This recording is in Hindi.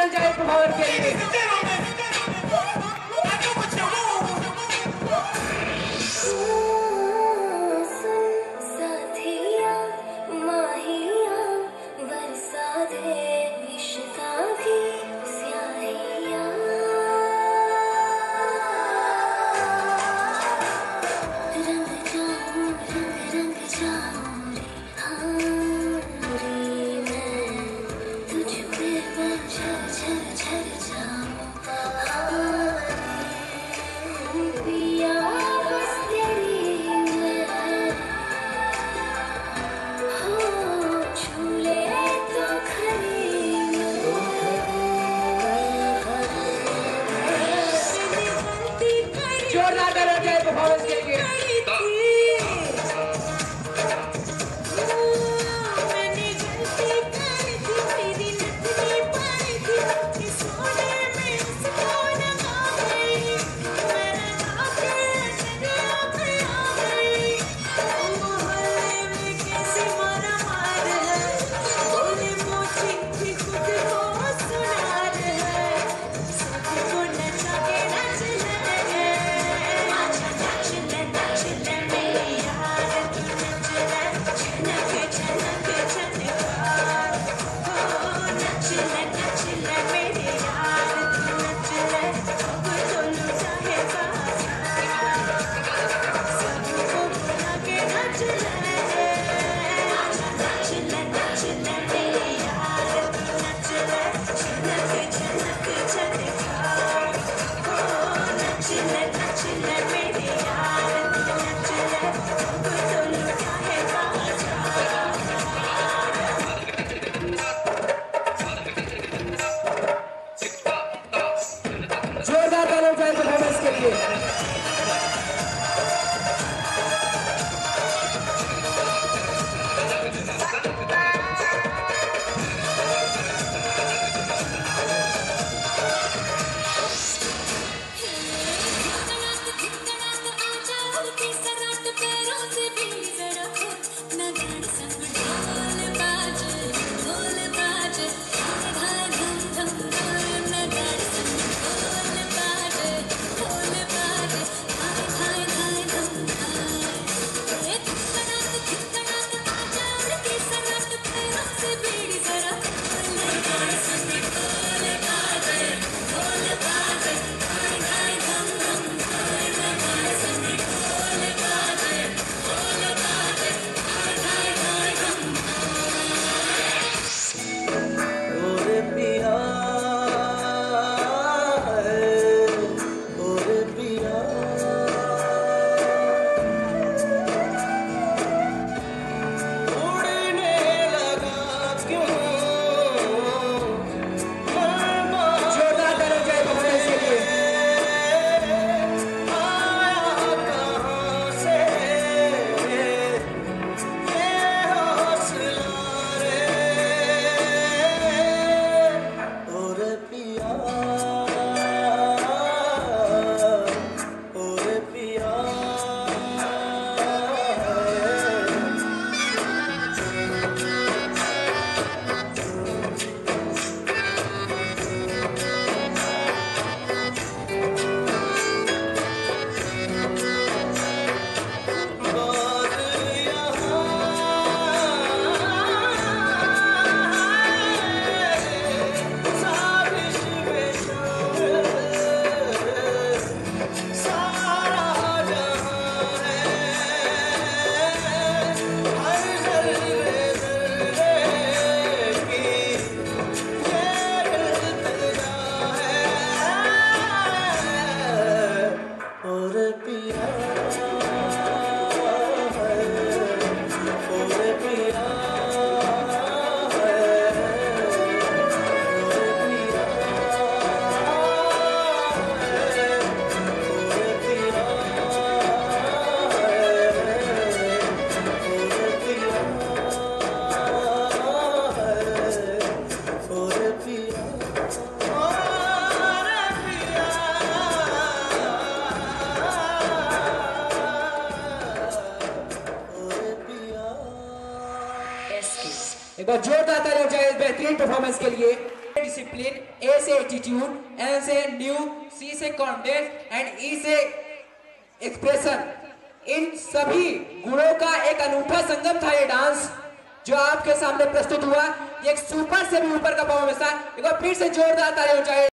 तालियां जाए परफॉर्मेंस के लिए। साथिया माहिया बरसा दे इश्क़ा की स्याहिया, रंग जाऊं रंग रंग जाऊं रे मैं तुझ पे झर झर झर जाऊं पिया बस तेरी मैं हो झूले तो खरी जोरदार तालियां जाए परफॉर्मेंस के लिए। जोरदार तालियां जाए परफॉर्मेंस के लिए। एक बार जोरदार तालियां हो जाए इस बेहतरीन परफॉर्मेंस के लिए। डिसिप्लिन, ए से एटीट्यूड, एन से न्यू, सी से कॉन्फिडेंस एंड ई से एक्सप्रेशन। इन सभी गुणों का एक अनूठा संगम था ये डांस जो आपके सामने प्रस्तुत हुआ। ये एक सुपर से भी ऊपर का परफॉर्मेंस था। एक बार फिर से जोरदार तालियां हो जाए।